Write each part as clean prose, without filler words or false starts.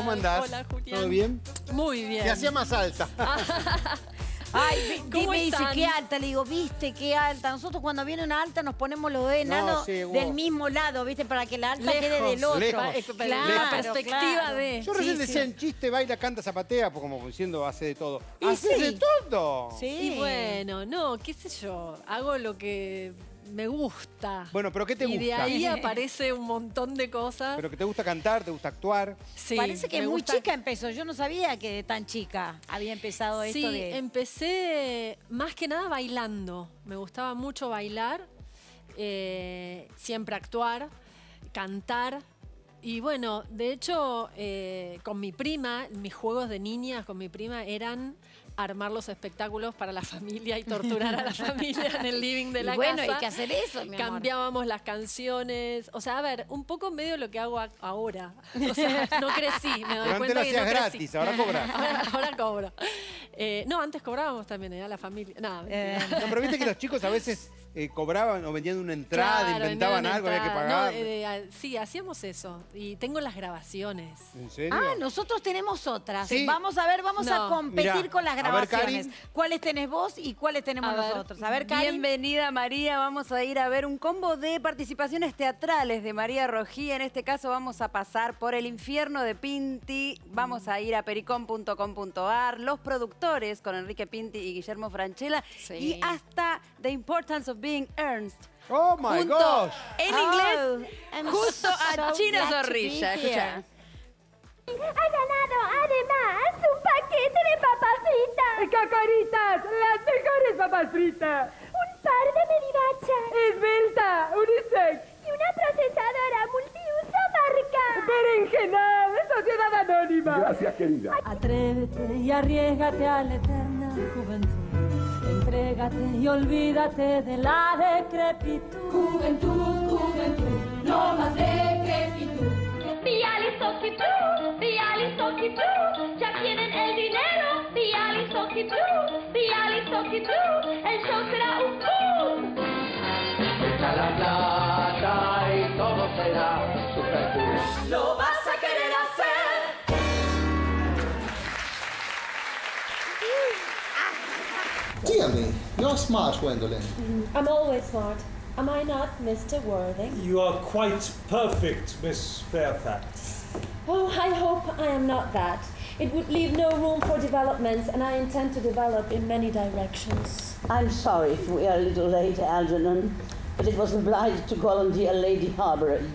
¿Cómo andás? Hola, Julián. ¿Todo bien? Muy bien. Se hacía más alta. Ay, ¿Cómo me dice, están? qué alta. Le digo, viste, qué alta. Nosotros cuando viene una alta nos ponemos los dos enanos sí, vos. del mismo lado, ¿viste? Para que la alta quede del otro. Lejos. La perspectiva claro. de... Yo recién Sí, decía sí. en chiste, baila, canta, zapatea, pues como diciendo, hace de todo. Y ¡Haces sí. de todo! Sí. Y bueno, no, qué sé yo, hago lo que me gusta. Bueno, ¿pero qué te Y de gusta? ahí aparece un montón de cosas. ¿Pero que te gusta cantar, te gusta actuar? Sí, Parece que me muy gusta- chica empezó. Yo no sabía que de tan chica había empezado Sí, esto de... empecé más que nada bailando. Me gustaba mucho bailar, siempre actuar, cantar. Y bueno, de hecho, con mi prima, mis juegos de niñas con mi prima eran armar los espectáculos para la familia y torturar a la familia en el living de Y la bueno, casa. hay que hacer eso, mi amor. Cambiábamos las canciones. O sea, a ver, un poco medio lo que hago ahora. O sea, no crecí, me doy Pero antes cuenta lo que no hacías crecí. gratis, ahora cobras. Ahora cobro. No, antes cobrábamos también, era la familia. Nada, mentira. No, pero viste que los chicos a veces cobraban o vendían una entrada, Claro, inventaban vendían algo, había que entrada. pagar. No, sí, hacíamos eso. Y tengo las grabaciones. ¿En serio? Ah, nosotros tenemos otras. Sí. Vamos a ver, vamos a No. competir Mirá, con las a ver, grabaciones. Karin. ¿Cuáles tenés vos y cuáles tenemos A ver. nosotros? A ver, Karin. Bienvenida, María. Vamos a ir a ver un combo de participaciones teatrales de María Rojí. En este caso vamos a pasar por El infierno de Pinti. Vamos a ir a pericom.com.ar. Los productores con Enrique Pinti y Guillermo Franchella. Sí. Y hasta The Importance of Being Ernst. ¡Oh, my Junto gosh! en Oh, inglés, I'm justo a so Chino glad to be Zorrilla. here. Escucha. Ha ganado además un paquete de papas fritas, ¡Cacaritas! ¡Las mejores papas fritas! un par de medivachas ¡Esbelta! ¡Unisex! y una procesadora multiuso marca. ¡Berenjenal! ¡Sociedad Anónima! Gracias, querida. Atrévete y arriesgate a la eterna juventud. Entrégate y olvídate de la decrepitud. Juventud, juventud, no más decrepitud. Bialy Blue, ya tienen el dinero. Bialy Blue, el show será un boom. Echa la plata y todo será super cool. Lo vas a querer hacer. Dígame, you're smart, Gwendolyn. I'm always smart. Am I not, Mr. Worthing? You are quite perfect, Miss Fairfax. Oh, I hope I am not that. It would leave no room for developments, and I intend to develop in many directions. I'm sorry if we are a little late, Algernon, but it was obliged to call on dear Lady Harbury.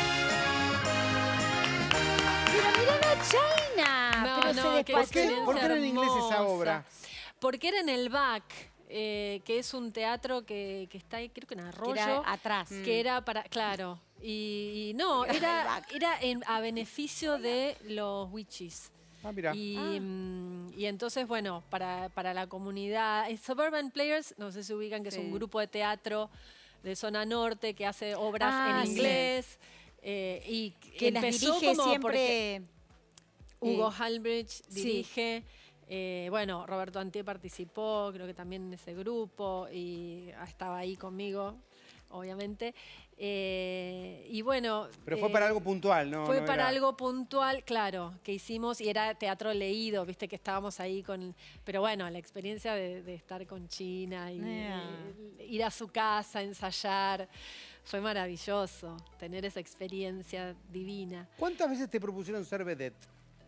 Pero miren a China. No, Pero no, se qué despachó. experiencia ¿Por qué era en inglés esa hermosa. obra? Porque era en el BAC, que es un teatro que está ahí, creo que en Arroyo. Que era atrás. Que era para, claro. Y no, era a beneficio de los witches. Ah, mira. Y entonces, bueno, para la comunidad, Suburban Players, no sé si ubican, que es un grupo de teatro de zona norte que hace obras en sí. inglés. Y Que las empezó dirige como siempre... Hugo Halbridge dirige. Bueno, Roberto Antier participó, creo que también en ese grupo, y estaba ahí conmigo, obviamente. Y bueno... Pero fue para algo puntual, ¿no? Fue No para era- algo puntual, claro, que hicimos, y era teatro leído, viste que estábamos ahí con... Pero bueno, la experiencia de estar con China y ir a su casa, ensayar, fue maravilloso, tener esa experiencia divina. ¿Cuántas veces te propusieron ser vedette?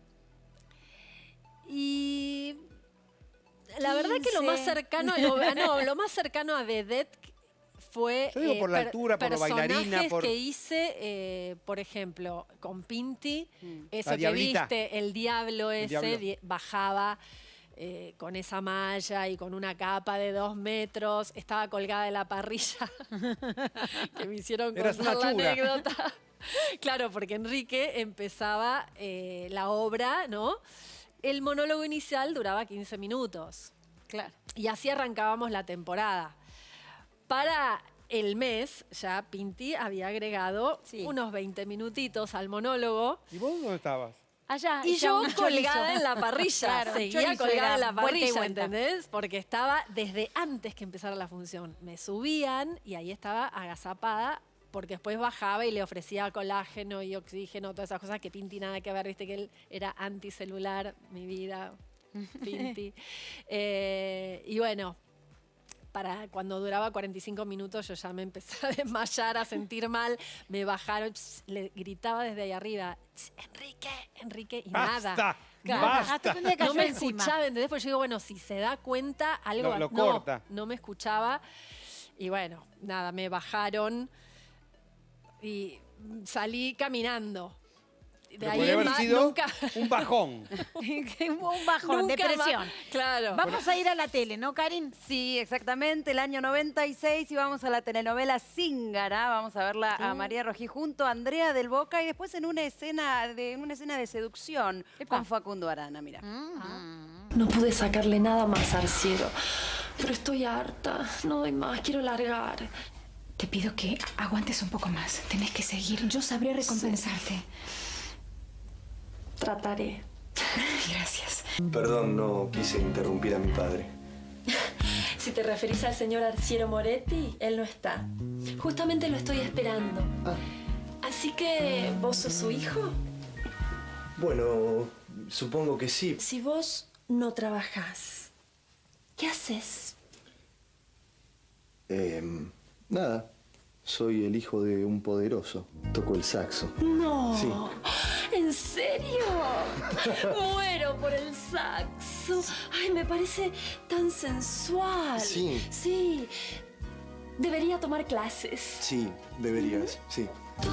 Y la verdad que lo más 15. cercano, lo más cercano a vedette fue Yo digo por la altura, por lo bailarina, personajes por... que hice, por ejemplo, con Pinti, eso La que diablita. viste, el diablo ese diablo. Bajaba con esa malla y con una capa de 2 metros, estaba colgada de la parrilla, que me hicieron Eras contar una la chura. anécdota. Claro, porque Enrique empezaba la obra, ¿no? El monólogo inicial duraba 15 minutos. Claro. Y así arrancábamos la temporada. Para el mes, ya Pinti había agregado unos 20 minutitos al monólogo. ¿Y vos dónde estabas? Allá. Y ya yo un colgada chorizo. en la parrilla. Claro, Seguía chorizo colgada en era la vuelta y parrilla, vuelta. ¿entendés? Porque estaba desde antes que empezara la función. Me subían y ahí estaba agazapada porque después bajaba y le ofrecía colágeno y oxígeno, todas esas cosas que Pinti nada que ver, viste que él era anticelular, mi vida, Pinti. Y bueno, para cuando duraba 45 minutos yo ya me empecé a desmayar, a sentir mal, me bajaron, le gritaba desde ahí arriba, Enrique, y ¡Basta! nada. ¡Basta! No me escuchaba, ¿entendés? Porque yo digo, bueno, si se da cuenta, algo... Lo corta. No me escuchaba. Y bueno, nada, me bajaron y salí caminando. De ahí podría haber sido nunca... un bajón. Un bajón, Nunca depresión. más. Claro. Vamos a ir a la tele, ¿no, Karin? Sí, exactamente, el año 96 y vamos a la telenovela Zíngara. Vamos a verla a María Rojí junto a Andrea del Boca y después en una escena de seducción con Facundo Arana, mira. No pude sacarle nada más al cielo, pero estoy harta. No doy más, quiero largar. Te pido que aguantes un poco más. Tenés que seguir. Yo sabré recompensarte. Sí. Trataré. Gracias. Perdón, no quise interrumpir a mi padre. Si te referís al señor Arciero Moretti, él no está. Justamente lo estoy esperando. Así que, ¿vos sos su hijo? Bueno, supongo que sí. Si vos no trabajás, ¿qué haces? Nada. Soy el hijo de un poderoso. Toco el saxo. No. Sí. ¿En serio? Muero por el saxo. Ay, me parece tan sensual. Sí. Sí. Debería tomar clases. Sí, deberías, sí.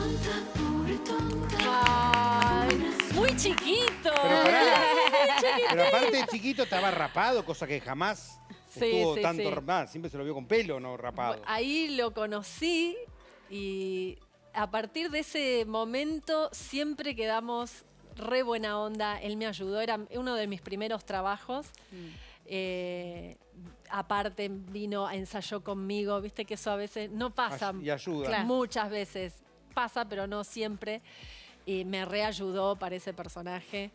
Ay, muy chiquito. Pero pará. Pero aparte de chiquito estaba rapado, cosa que jamás estuvo tanto rapado. Siempre se lo vio con pelo, no rapado. Ahí lo conocí y a partir de ese momento siempre quedamos re buena onda. Él me ayudó, era uno de mis primeros trabajos. Aparte vino, ensayó conmigo, viste que eso a veces no pasa. Y ayuda. Claro. Muchas veces pasa, pero no siempre. Y me reayudó para ese personaje.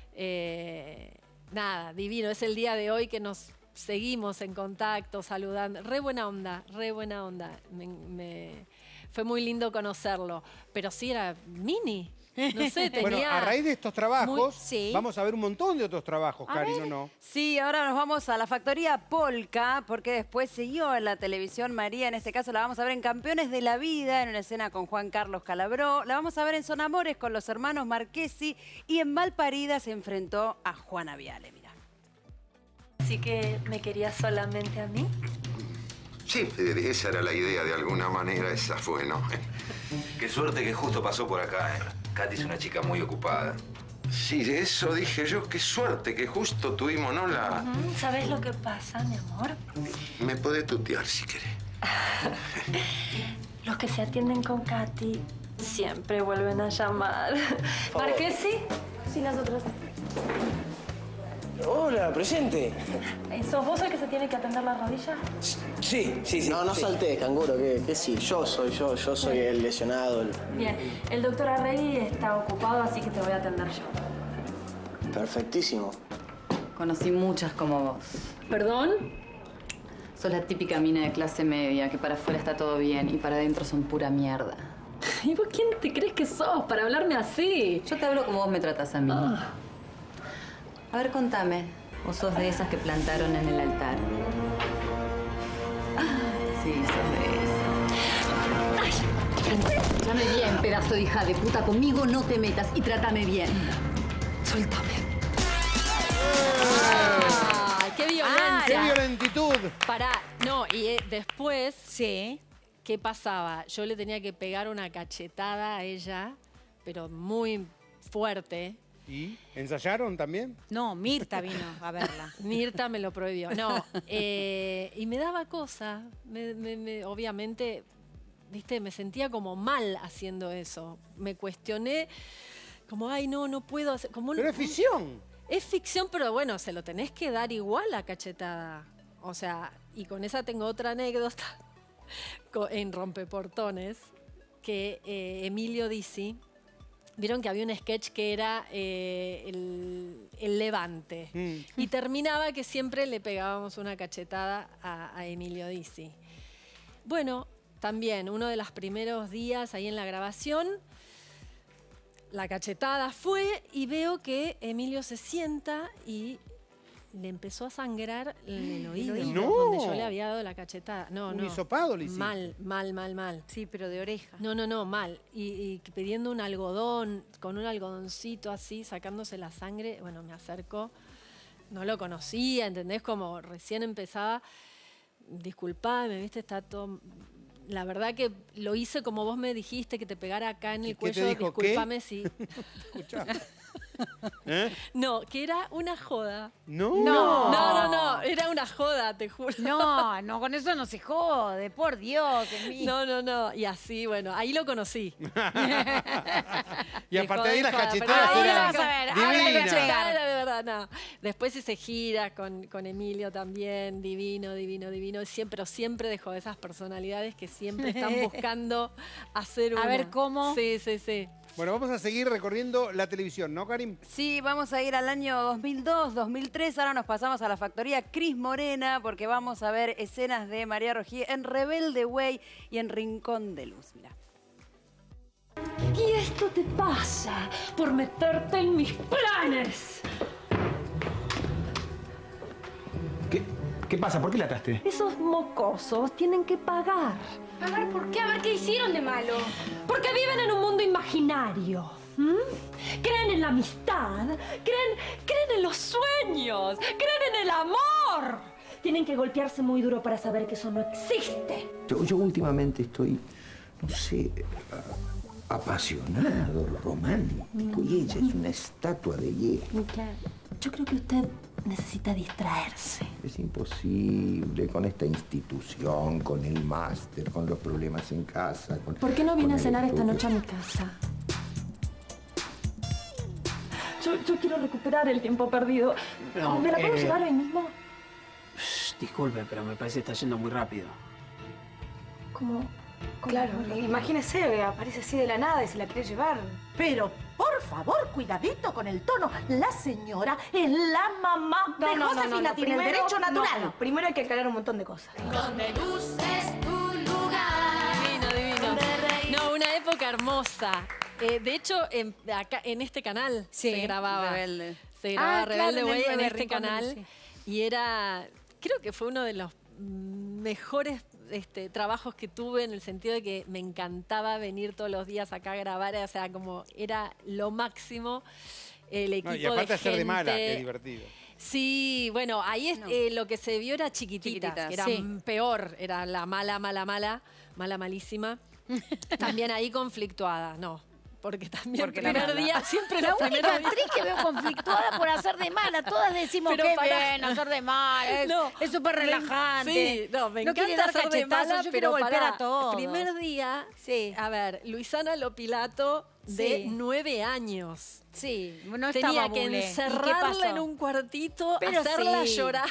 Nada, divino. Es el día de hoy que nos seguimos en contacto, saludando. Re buena onda, re buena onda. Fue muy lindo conocerlo. Pero sí era mini. No sé, tenía... Bueno, a raíz de estos trabajos, vamos a ver un montón de otros trabajos, Karin, ¿o no? Sí, ahora nos vamos a la factoría Polka, porque después siguió en la televisión María. En este caso la vamos a ver en Campeones de la Vida, en una escena con Juan Carlos Calabró. La vamos a ver en Son Amores con los hermanos Marchesi. Y en Malparida se enfrentó a Juana Viale, mira. Así que, ¿me querías solamente a mí? Sí, esa era la idea, de alguna manera esa fue, ¿no? Qué suerte que justo pasó por acá, ¿eh? Katy es una chica muy ocupada. Sí, eso dije yo, qué suerte que justo tuvimos, ¿no? ¿Sabes lo que pasa, mi amor? Me podés tutear si querés. Los que se atienden con Katy siempre vuelven a llamar. ¿Marchesi? Sí, nosotros. Hola, presente. ¿Sos vos el que se tiene que atender la rodilla? Sí. No saltés, canguro, que sí, yo soy el lesionado. Bien, el doctor Arregui está ocupado, así que te voy a atender yo. Perfectísimo. Conocí muchas como vos. ¿Perdón? Sos la típica mina de clase media, que para afuera está todo bien y para adentro son pura mierda. ¿Y vos quién te crees que sos para hablarme así? Yo te hablo como vos me tratás a mí. A ver, contame. ¿Vos sos de esas que plantaron en el altar? Sí, sos de esas. Trátame bien, pedazo de hija de puta. Conmigo no te metas y trátame bien. Suéltame. ¡Ay, qué violencia! ¡Qué violentitud! Pará, no, y después, ¿qué pasaba? Yo le tenía que pegar una cachetada a ella, pero muy fuerte. ¿Y ensayaron también? No, Mirta vino a verla. Mirta me lo prohibió. No, y me daba cosa. Obviamente, viste, me sentía como mal haciendo eso. Me cuestioné, como, ay, no puedo hacer... Pero es ficción. Es ficción, pero bueno, se lo tenés que dar igual a cachetada. O sea, y con esa tengo otra anécdota en Rompeportones, que Emilio Dizzi... Vieron que había un sketch que era el levante. Y terminaba que siempre le pegábamos una cachetada a Emilio Dizzi. Bueno, también, uno de los primeros días ahí en la grabación, la cachetada fue y veo que Emilio se sienta y le empezó a sangrar el oído donde yo le había dado la cachetada. ¿Un hisopado le hiciste? Mal. Sí, pero de oreja. No, mal. Y pidiendo un algodón, con un algodoncito así, sacándose la sangre. Bueno, me acercó. No lo conocía, ¿entendés? Como recién empezaba. Disculpame, ¿viste? Está todo... La verdad que lo hice como vos me dijiste, que te pegara acá en el cuello. ¿Qué te dijo? Disculpame si... Escuchá. No, que era una joda. No, era una joda, te juro. No, con eso no se jode, por Dios. No, y así, bueno, ahí lo conocí. Y aparte de ahí las cachetadas eran divinas. Era de verdad, no. Después hice gira con Emilio también, divino. Siempre dejó esas personalidades que siempre están buscando hacer una. A ver cómo. Sí. Bueno, vamos a seguir recorriendo la televisión, ¿no, Karim? Sí, vamos a ir al año 2002, 2003. Ahora nos pasamos a la factoría Cris Morena porque vamos a ver escenas de María Rojí en Rebelde Way y en Rincón de Luz. Mirá. Y esto te pasa por meterte en mis planes. ¿Qué pasa? ¿Por qué la ataste? Esos mocosos tienen que pagar. ¿Pagar por qué? A ver, ¿qué hicieron de malo? Porque viven en un mundo imaginario. Creen en la amistad, creen en los sueños, creen en el amor. Tienen que golpearse muy duro para saber que eso no existe. Yo últimamente estoy, no sé, apasionado, romántico, y ella es una estatua de hielo. Yo creo que usted necesita distraerse. Es imposible con esta institución, con el máster, con los problemas en casa. ¿Por qué no viene a cenar esta noche a mi casa? Yo quiero recuperar el tiempo perdido. No, ¿Me la puedo llevar hoy mismo? Disculpe, pero me parece que está yendo muy rápido. ¿Cómo? Claro, imagínese, aparece así de la nada y se la quiere llevar. Pero, por favor, cuidadito con el tono. La señora es la mamá de Josefina, tiene el derecho natural. No, primero hay que aclarar un montón de cosas. Donde luz es tu lugar. Divino. No, una época hermosa. De hecho, acá, en este canal se grababa. Rebelde. Se grababa Rebelde claro, Way en este Rincón de canal. Luz, Y era, creo que fue uno de los mejores trabajos que tuve, en el sentido de que me encantaba venir todos los días acá a grabar, o sea, como era lo máximo. El equipo y aparte de hacer gente, de mala, qué divertido. Sí, bueno, ahí lo que se vio era Chiquititas, que era peor, era la malísima. También ahí conflictuada, no. Porque también el primer día, siempre la única días. actriz que veo conflictuada por hacer de mala. Todas decimos que bien hacer de mala, es súper relajante. Sí, me encanta hacer de mala, pero golpear a todos. El primer día, a ver, Luisana Lopilato, de 9 años. Sí, no tenía que encerrarla en un cuartito, hacerla llorar.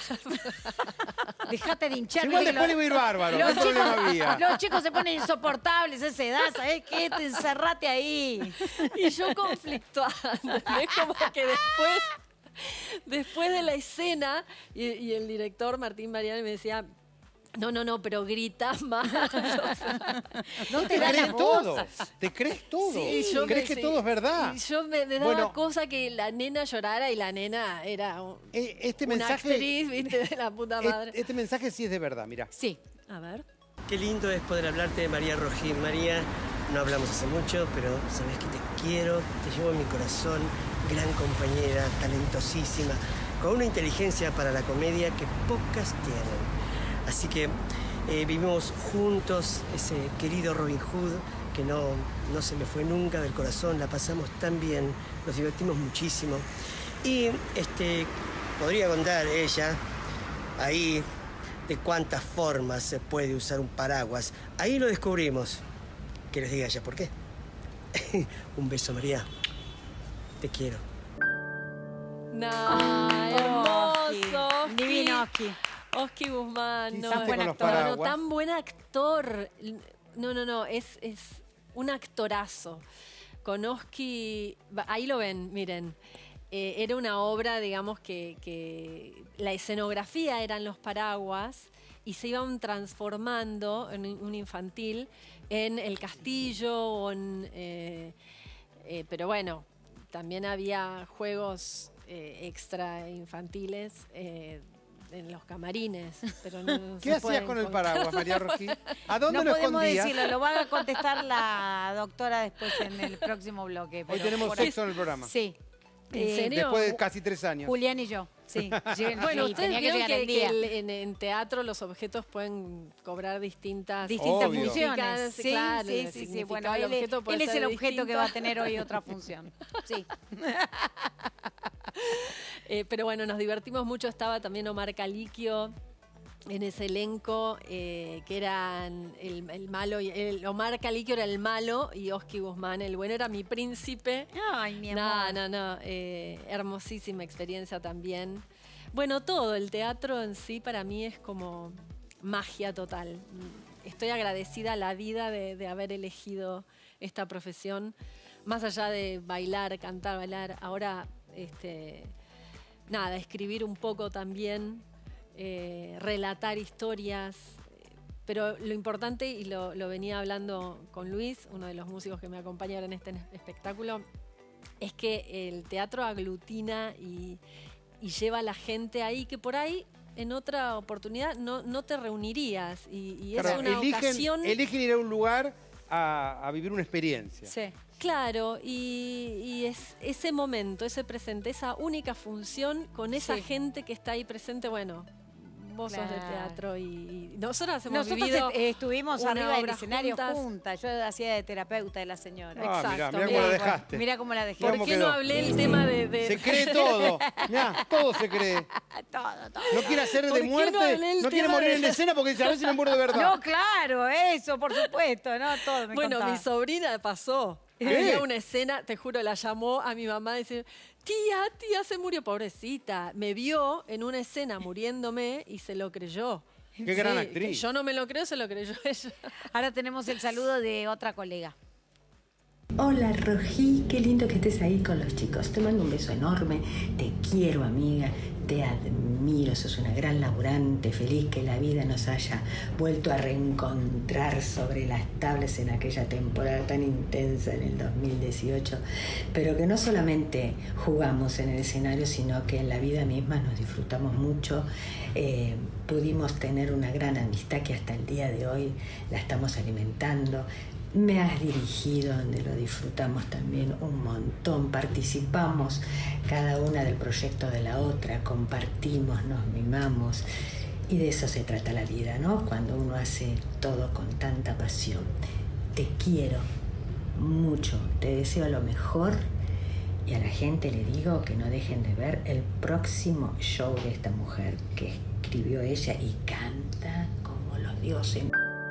Dejate de hinchar. Igual después le iba a ir bárbaro, ¿qué problema había? Los chicos se ponen insoportables a esa edad, ¿sabés qué? Te encerrate ahí. Y yo conflictuada, ¿entendés? Como que después de la escena, y el director Martín Mariani me decía... No, pero grita más. O sea, no te crees todo. Te crees todo. Sí, crees que todo es verdad. Y yo me daba cosa que la nena llorara, y la nena era una actriz, ¿viste? De la puta madre. Este mensaje sí es de verdad, mira. Sí. A ver. Qué lindo es poder hablarte de María Rojí. María, no hablamos hace mucho, pero sabes que te quiero, te llevo en mi corazón. Gran compañera, talentosísima, con una inteligencia para la comedia que pocas tienen. Así que vivimos juntos ese querido Robin Hood que no se me fue nunca del corazón, la pasamos tan bien, nos divertimos muchísimo. Y podría contar ella ahí de cuántas formas se puede usar un paraguas. Ahí lo descubrimos. Que les diga ella por qué. Un beso, María. Te quiero. No, hermoso. Divino, Oski. Oski Guzmán, tan buen actor. No, es un actorazo. Con Oski, ahí lo ven, miren. Era una obra, digamos, que la escenografía eran los paraguas y se iban transformando en un infantil en El Castillo, o pero bueno, también había juegos extra infantiles en los camarines. Pero no ¿Qué hacías con el paraguas, María Rojí? ¿A dónde lo escondías? No podemos decirlo, lo va a contestar la doctora después en el próximo bloque. Hoy tenemos sexo en el programa. Sí. ¿En serio? Después de casi 3 años. Julián y yo, sí. Bueno, sí, ustedes vieron que en teatro los objetos pueden cobrar distintas funciones. Sí, claro, sí. Bueno, él es el objeto que va a tener hoy otra función. Sí. Pero bueno, nos divertimos mucho. Estaba también Omar Caliquio en ese elenco, que eran el malo. Omar Caliquio era el malo y Oski Guzmán el bueno. Era mi príncipe. Ay, mi amor. No. Hermosísima experiencia también. Bueno, todo. El teatro en sí para mí es como magia total. Estoy agradecida a la vida de haber elegido esta profesión. Más allá de bailar, cantar, bailar. Ahora, escribir un poco también. Relatar historias, pero lo importante, y lo venía hablando con Luis, uno de los músicos que me acompañaron en este espectáculo, es que el teatro aglutina y lleva a la gente ahí que por ahí en otra oportunidad no te reunirías, y es una ocasión. Eligen ir a un lugar a vivir una experiencia. Sí. Claro, y es ese momento, ese presente, esa única función con esa gente que está ahí presente. Bueno, vos sos de teatro y nosotros vivido estuvimos arriba del escenario juntas. Yo hacía de terapeuta de la señora. Exacto. Mirá cómo la dejaste. Mirá cómo la dejé. ¿Por qué no hablé el tema de...? Se cree todo. Mirá, todo se cree. Todo. No quiere hacer de muerte, no quiere morir en la escena porque dice, a ver si me muero de verdad. No, claro, eso, por supuesto. No, todo me contaba. Mi sobrina pasó. Había una escena, te juro, la llamó a mi mamá y dice, tía, se murió, pobrecita. Me vio en una escena muriéndome y se lo creyó. Qué gran actriz. Yo no me lo creo, se lo creyó ella. Ahora tenemos el saludo de otra colega. Hola Rojí, qué lindo que estés ahí con los chicos. Te mando un beso enorme, te quiero amiga, te admiro, sos una gran laburante, feliz que la vida nos haya vuelto a reencontrar sobre las tablas en aquella temporada tan intensa en el 2018, pero que no solamente jugamos en el escenario, sino que en la vida misma nos disfrutamos mucho. Pudimos tener una gran amistad que hasta el día de hoy la estamos alimentando. Me has dirigido, donde lo disfrutamos también un montón. Participamos cada una del proyecto de la otra, compartimos, nos mimamos. Y de eso se trata la vida, ¿no? Cuando uno hace todo con tanta pasión. Te quiero mucho, te deseo lo mejor. Y a la gente le digo que no dejen de ver el próximo show de esta mujer que escribió ella y canta como los dioses.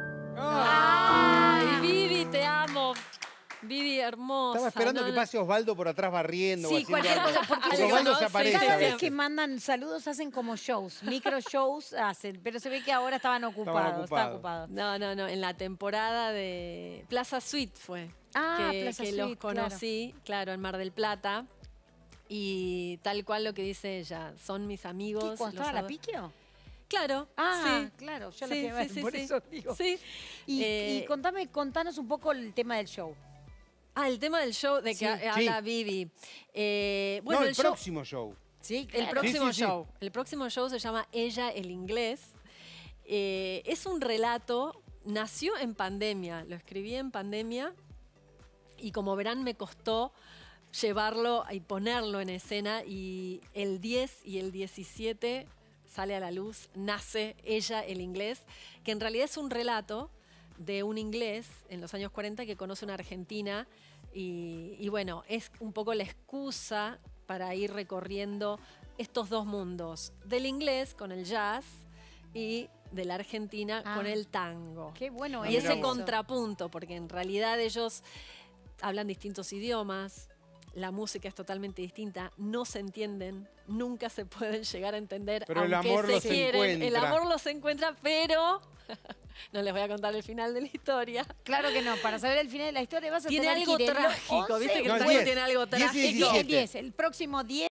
¡Ay, Vivi, te amo! Vivi, hermosa. Estaba esperando que pase Osvaldo por atrás barriendo. Sí, cualquier cosa. Porque Osvaldo se aparece. Cada vez que mandan saludos hacen como shows, micro shows hacen, pero se ve que ahora estaban ocupados. No, en la temporada de Plaza Suite fue. Plaza que Suite, los conocí, claro, en Mar del Plata. Y tal cual lo que dice ella, son mis amigos. ¿Cuándo estaba la Piquio? Claro. Sí. Claro, yo la fui a ver, por eso digo. Sí. Y contanos un poco el tema del show. El tema del show de que habla Vivi. Bueno, el próximo show. Sí, claro. El próximo show. El próximo show se llama Ella el Inglés. Es un relato, nació en pandemia, lo escribí en pandemia y como verán me costó llevarlo y ponerlo en escena, y el 10 y el 17 sale a la luz, nace Ella el Inglés, que en realidad es un relato de un inglés en los años 40 que conoce una argentina y bueno, es un poco la excusa para ir recorriendo estos dos mundos, del inglés con el jazz y de la Argentina con el tango. Qué bueno. Y ese contrapunto, porque en realidad ellos hablan distintos idiomas, la música es totalmente distinta, no se entienden, nunca se pueden llegar a entender, pero aunque el amor los encuentra. El amor los encuentra, pero no les voy a contar el final de la historia. Claro que no, para saber el final de la historia vas a tiene tener algo que ir trágico, ¿viste? Que no, el tango tiene algo trágico. El 10, el próximo 10.